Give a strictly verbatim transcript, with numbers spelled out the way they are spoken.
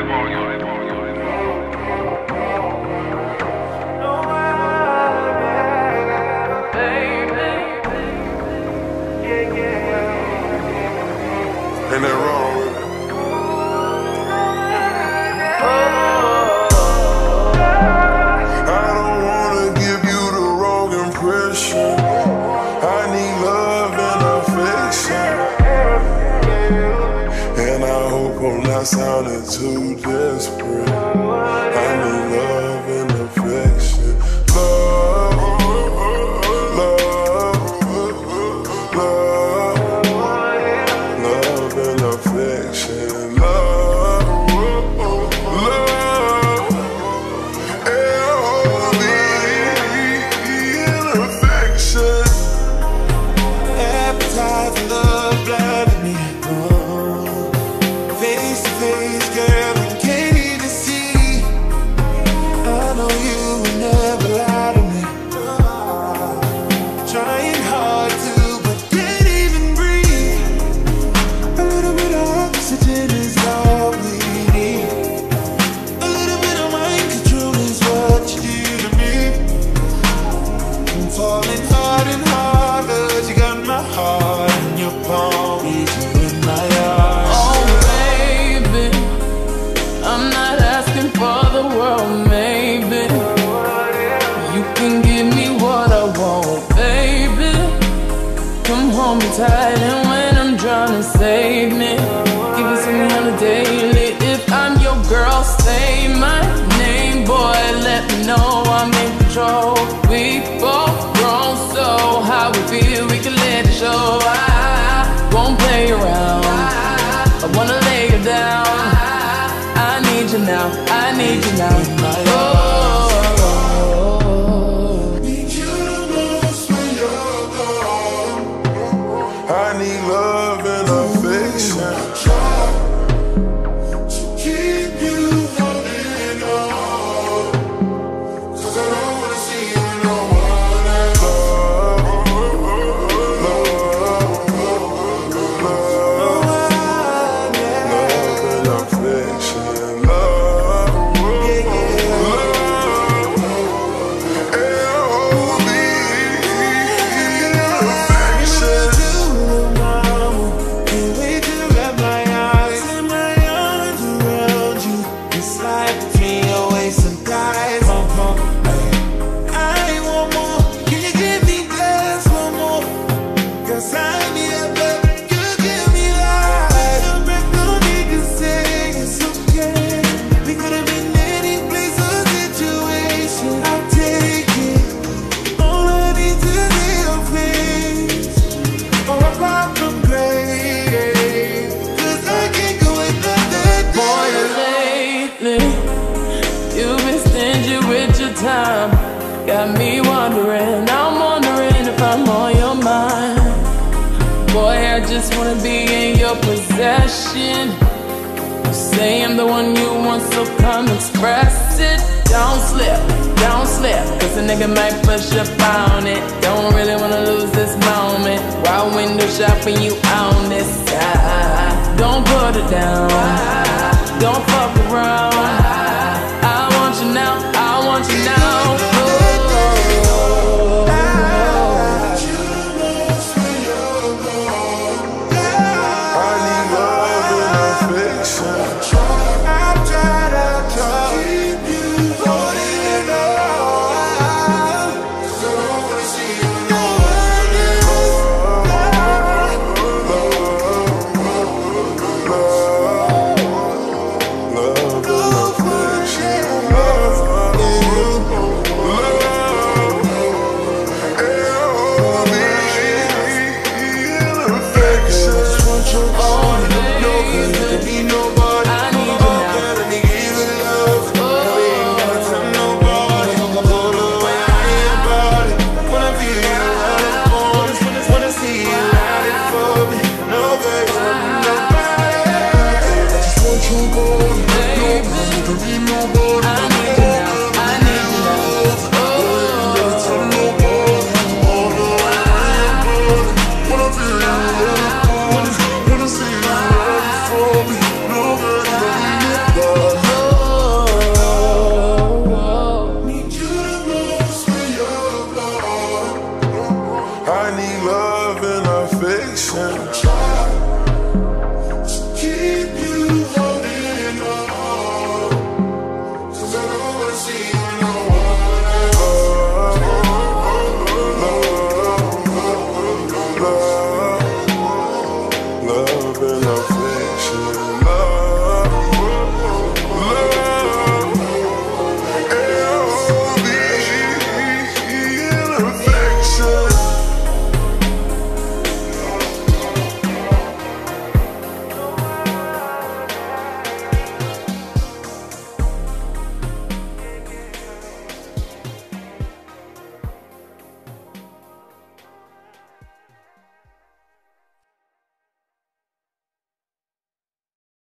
Ain't that wrong with it? I don't wanna give you the wrong impression. I need love and affection, and I hope I'm not sounding too desperate. I need love and affection. Love, love, love, love and affection. Love, love, L O V E and affection. Appetizing love blinded me. Oh. Face to face, girl, I can't even see. I know you would never lie to me. Oh. Trying hard to, but can't even breathe. A little bit of oxygen is all we need. A little bit of mind control is what you do to me. I'm falling hard and hard, cause you got my heart in your palm, need you in my arms. Oh baby, I'm not asking for the world, maybe. You can give me what I want, baby. Come hold me tight, and when I'm drowning, save me. Give it to me on a daily. If I'm your girl, say my name, boy. Let me know I'm in control. We both grown, so how we feel, we can let it show. I won't play around. I wanna lay you down. I need you now. I need you now. Oh. Need you the most when you're gone. I need love and affection. Try to keep you holding on, cause I don't wanna see you in no one else. Love, love, love and affection. Love, L O V E and affection. Can't wait to wrap my eyes and my arms around you. It's like between your waist and thighs. I want more. Can you give me just one more? Cause I need a breath. You give me life. A breath, no need to say it's okay. We could have been any place or situation. I'll take it. All I need to see your face, or a pop from grave. Cause I can't go another Boy, day. lately, you've been stingy with your time. Got me wondering, I'm wondering if I'm on your mind. Boy, I just wanna be in your possession. You say I'm the one you want, so come express it. Don't slip, don't slip, cause a nigga might push up on it. Don't really wanna lose this moment while window shopping you on this side. Don't put it down, don't fuck around. I want you now, I want you now. Oh. I need love and affection. I've tried, I've tried to keep you holding on, cause I don't wanna see you in no one else. Love and affection. Love, L O V E and affection. Just want your body to know, cause you can be nobody. I need you now. Got a nigga you in love. No, we ain't gotta tell nobody. Go the way I ain't about it. Wanna be around the corners, wanna see you out it for me. No, baby, nobody. I just want you, boy.